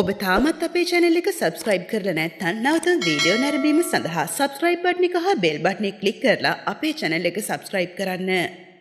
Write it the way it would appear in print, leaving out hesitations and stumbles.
ඔබ තාමත් අපේ channel එක subscribe කරලා නැත්නම් නැවත වීඩියෝ නැරඹීම සඳහා subscribe button එක හා bell button එක click කරලා අපේ channel එක subscribe කරන්න.